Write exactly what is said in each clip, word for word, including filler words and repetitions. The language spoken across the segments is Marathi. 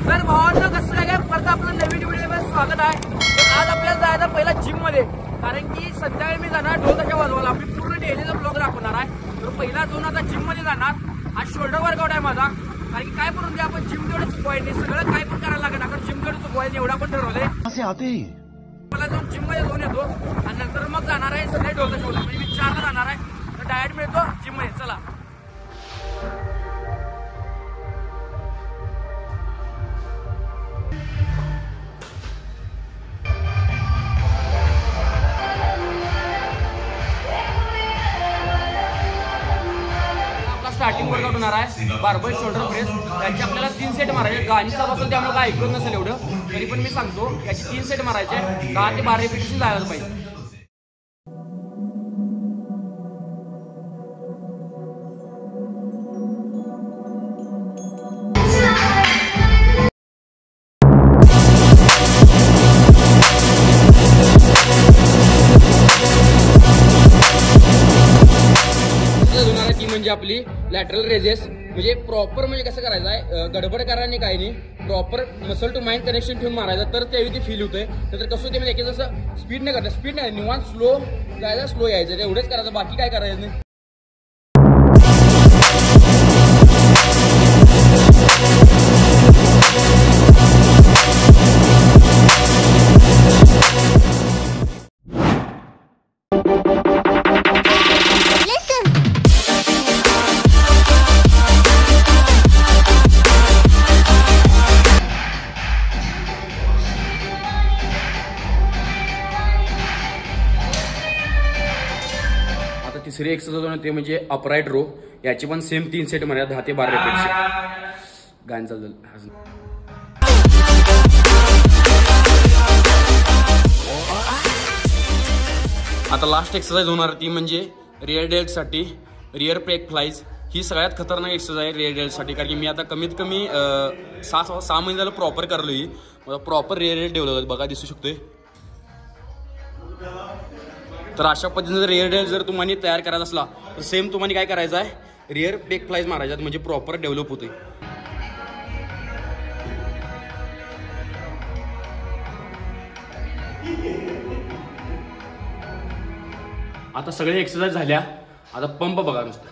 तर भावांना कसं काय काय परत आपलं नवीन व्हिडिओमध्ये स्वागत आहे. आज आपल्याला जायचं पहिला जिम मध्ये, कारण की संध्याकाळी मी जाणार ढोल ताशा वाजवायला. आपली पूर्ण डेलीचा ब्लॉग दाखवणार आहे. तर पहिला जाऊन आता जिम मध्ये जाणार. आज शोल्डर वर्कआउट आहे माझा, कारण की काय करून दे आपण जिम तेवढं चुकवायचे, सगळं काय पण करायला लागेल. आपण जिम तेवढं चुकवायचं एवढा पण ठरवलंय. मला जाऊन जिम मध्ये जाऊन येतो आणि नंतर मग जाणार आहे संध्याकाळी ढोल ताशा वाजवायला. म्हणजे मी चारला जाणार आहे. तर डायरेक्ट मिळतो जिम मध्ये. चला स्टार्टिंग वर्कआउट होणार आहे बार्बल शोल्डर प्रेस. याची आपल्याला तीन सेट मारायचे. गाणी चालू असेल त्यामुळे काय ऐकत नसेल एवढं, तरी पण मी सांगतो याची तीन सेट मारायचे. दहा ते बारा रिपिटेशन जायला पाहिजे. म्हणजे आपली लॅटरल रेजेस, म्हणजे प्रॉपर म्हणजे कसं करायचं आहे, गडबड करायला काही नाही, proper muscle to mind connection ठेवून मारायचं, तर त्यावेळी ते फील होतंय. नंतर कसं होते म्हणजे जसं स्पीड नाही करता, स्पीड नाही, निवांत स्लो जायचं, स्लो यायचं, एवढंच करायचं, बाकी काय करायचं नाही. तिसरी एक्सरसाइज ते म्हणजे अपराइट रो. याची पण सेम तीन सेट मध्ये दहा ते बारा रिपीटचे. गाणं चालतं. आता लास्ट एक्सरसाइज होणार ती म्हणजे रिअर डेल्ट साठी रिअर पेक फ्लाईज. ही सगळ्यात खतरनाक एक्सरसाइज आहे रिअर डेल्ट साठी, कारण की मी आता कमीत कमी सहा सहा महिने झालं प्रॉपर करलो. ही मला प्रॉपर रिअर डेल्ट डेव्हलप बघा दिसू शकतोय. तर अशा पद्धतीने जर रिअर डेल्ट जर तुम्हाला तयार करायचा असला तर सेम तुम्हाला काय करायचं आहे, रिअर पेक फ्लाईज मारायच्यात, म्हणजे प्रॉपर डेव्हलप होते. आता सगळे एक्सरसाइज झाल्या. आता पंप बघा नुसतं.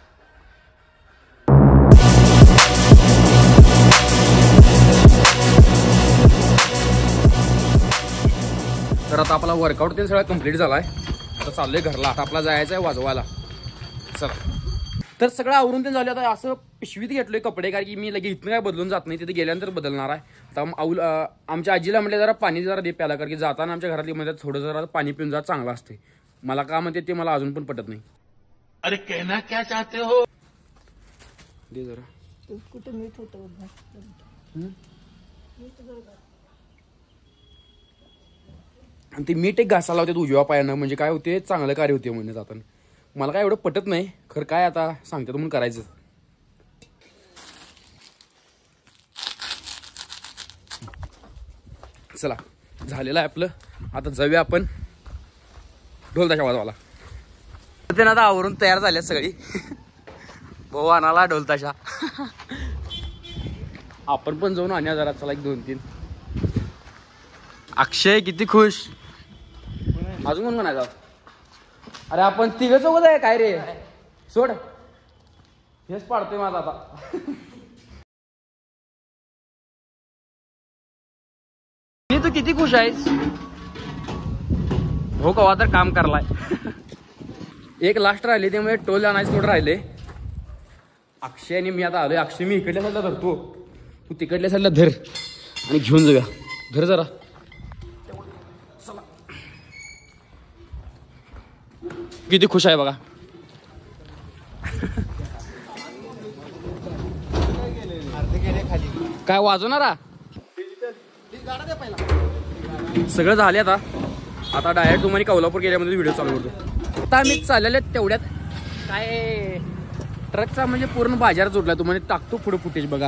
तर आता आपला वर्कआउट ते सगळं कंप्लीट झालाय. आता चाललोय घरला. आता आपला जायचं आहे वाजवायला. चला. तर सगळं आवरून ते झालं. आता असं पिशवीत घेतलोय कपडे, कारण की मी लगे इथनं काय बदलून जात नाही, तिथे गेल्यानंतर बदलणार आहे. आता आऊल आमच्या आजीला म्हटलं जरा पाणी जरा दे प्याला, कारण की जाताना आमच्या घरातली मध्ये थोडं जरा पाणी पिऊन जा, चांगलं असते. मला का म्हणते ते मला अजून पण पटत नाही. अरे कहना क्या चाहते हो, दे जरा. कुठं मीठ होतं आणि ते मीठ एक घासाला होते उजव्या पायानं, म्हणजे काय होते चांगलं कार्य होते म्हणजे जाताना. मला काय एवढं पटत नाही खरं, काय आता सांगते म्हणून करायचं. चला झालेलं आहे आपलं. आता जाऊया आपण ढोल ताशा वाजवायला. ते ना आता आवरून तयार झाल्या सगळी. भाऊ आणाला ढोल ताशा. आपण पण जाऊन आणूया जरा. चला एक दोन तीन. अक्षय किती खुश. अजून कोण म्हणायचं. अरे आपण तिघ चौघ आहे काय रे, सोड हेच पाडतोय माझा आता. तू किती खुश आहेस हो. कवा तर काम करलाय. एक लास्ट राहिले त्यामुळे टोल आणायचं थोडं राहिले. अक्षय आणि मी आता आलोय. अक्षय मी इकडल्या साईडला धरतो, तू तिकडल्या साईडला धर आणि घेऊन जाऊया. धर जरा. किती खुश आहे बघा. काय वाजवणारा सगळं झाले. आता आता डायरेक्ट तुम्हाला कोल्हापूर गेल्यामध्ये व्हिडिओ चालू करतो. आता मी चाललेले तेवढ्यात काय ट्रकचा म्हणजे पूर्ण बाजार जोडला. तुम्हाला टाकतो पुढे फुटेज बघा.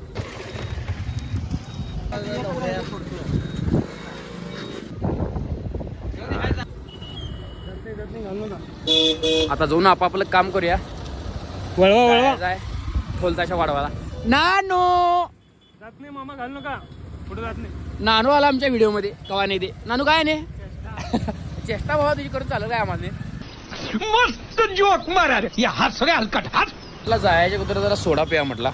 आता जाऊन आपापलं काम करूया. वळवा वळवा ढोल ताशा वाढवायला. नानो जात नाही मामा, घाल नका पुढे जात नाही. नानू आला आमच्या व्हिडिओ मध्ये, कवा नाही ते नानू काय नाही चेष्टा बाबा तुझी करून चालत आहे आम्हाला. मस्त जोक मारा रे, हस रे हलकट हस. तुला जायच्या कुत्र जरा सोडा प्या म्हटला,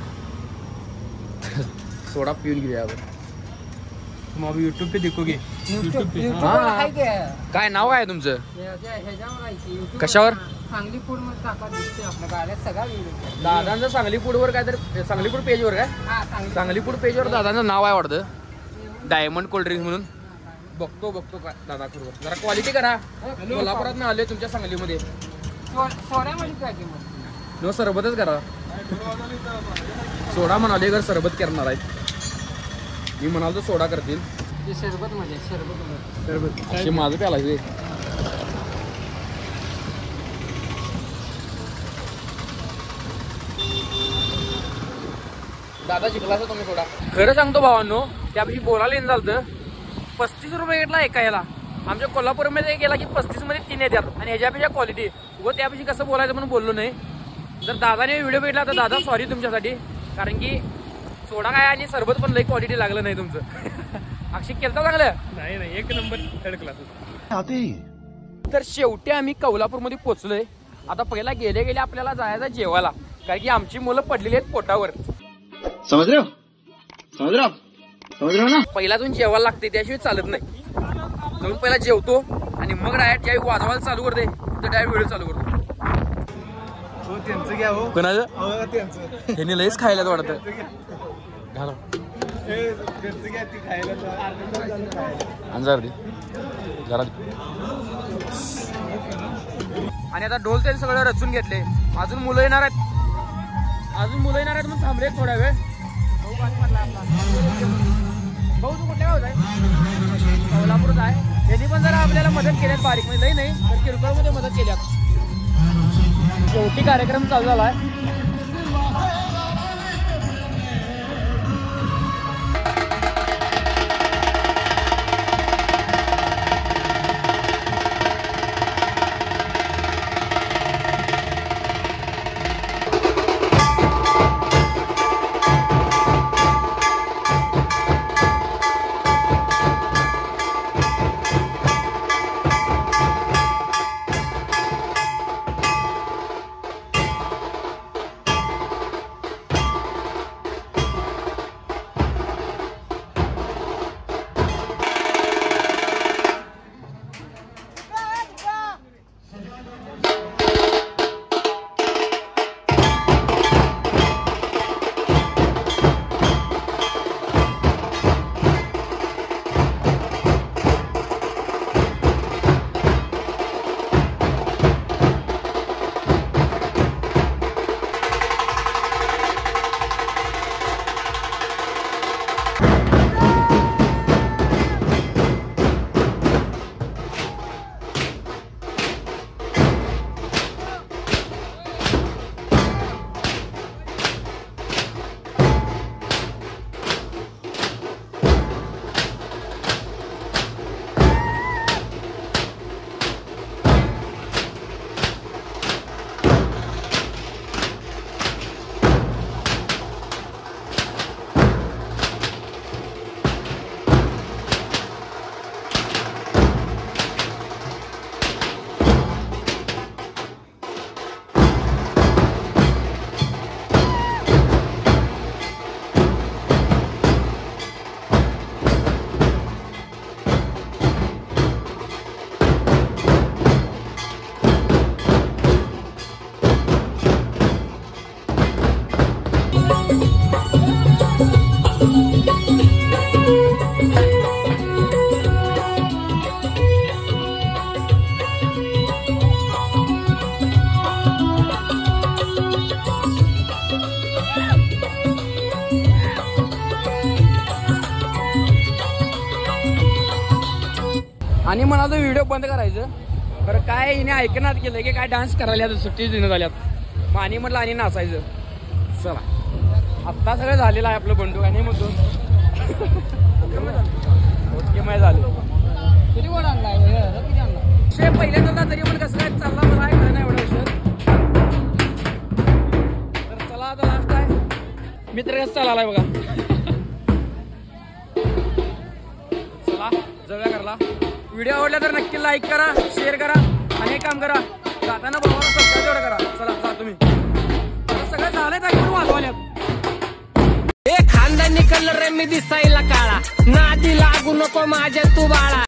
सोडा पिऊन घेऊया आपण. तुम अभी यूट्यूब पे देखोगे. यूट्यूब पे काय नाव काय आहे तुमचं? कशावर? सांगली फूड मध्ये टाका दिसते आपल्या गाड्यात सगळा व्हिडिओ. दादांचं सांगली फूडवर काय तर, सांगली फूड पेजवर काय, हा सांगली सांगली फूड पेजवर दादांचं नाव आहे वाटतं, डायमंड कोल्ड्रिंक्स म्हणून. बघतो बघतो काय दादा फूडवर, जरा क्वालिटी करा. कोल्हापुरात मी आलोय तुमच्या सांगलीमध्ये. सोड्यामध्ये काय किंमत? नो सरबतच करा. सोडा म्हणाले घर सरबत करणार आहे, मी म्हणाल तर सोडा करतील. सरबत मध्ये सरबत सरबत असे माझं प्याला ते. दादा शिकला तुम्ही सोडा. खरं सांगतो भावांनो, त्यापेक्षा बोलायला येऊन झालं पस्तीस रुपये घेतला एका याला. आमच्या कोल्हापूरमध्ये गेला की पस्तीस मध्ये तीन येतात आणि ह्याच्यापेक्षा क्वालिटी व त्यापेक्षा कसं बोलायचं म्हणून बोललो नाही. जर दादाने व्हिडिओ भेटला तर दादा सॉरी तुमच्यासाठी, कारण की सोडा काय आणि सरबत पण लई क्वालिटी लागलं नाही तुमचं. अक्षय केलं चांगलं नाही नाही, एक नंबर थर्ड क्लास. तर शेवटी आम्ही कोल्हापूरमध्ये पोहोचलोय. आता पहिला गेले गेले आपल्याला जायचं जेवायला, कारण की आमची मुलं पडलेली आहेत पोटावर. समझ रहे हो समझ रहे हो समझ रहे हो ना. पहिला जाऊन जेवायला लागते, त्याशिवाय चालत नाही. जाऊन पहिला जेवतो आणि मग डायरेक्ट ज्यावेळी वाजवायला चालू करते तर डायरेक्ट व्हिडिओ चालू करतो. हो त्यांचं घ्या. हो कोणाचं? त्यांचं ह्याने लईच खायला वाटतं. घाला अंजार दे जरा. आणि आता ढोल ते सगळं रचून घेतले. अजून मुलं येणार आहेत, अजून मुलं येणार आहेत म्हणून थांबले थोड्या वेळ. भाऊ तू कुठल्या गावात आहे? कोल्हापूरच आहे. यांनी पण जरा आपल्याला मदत केल्यात, बारीक म्हणजे लई नाही तर किरकोळमध्ये मदत केल्यात. शेवटी कार्यक्रम चालू झाला आहे. आणि मला तो व्हिडिओ बंद करायचं. बरं काय हिने ऐकण्यात गेलं की काय डान्स करायला सुट्टी देण्यात आल्यात. मग आणि म्हटलं आणि नाचायचं. चला आत्ता सगळं झालेलं आहे आपलं बंडू आणि मग ओके माय झालं. किती गोड आणलाय किती आणला शे पहिल्यांदा तरी पण कसं काय चालला मला ऐकलं नाही एवढं विषय. तर चला आता लास्ट आहे मित्र कसं चाललाय बघा. जाऊया घरला. व्हिडिओ आवडला तर नक्की लाईक करा, शेअर करा आणि एक काम करा, जाताना भावाला सबस्क्राईब करा. चला जा तुम्ही. सगळं झालंय तर वाजवाल्यात. ए खानदानी कलर रे मी दिसायला काळा, नादी लागू नको माझ्या तू बाळा.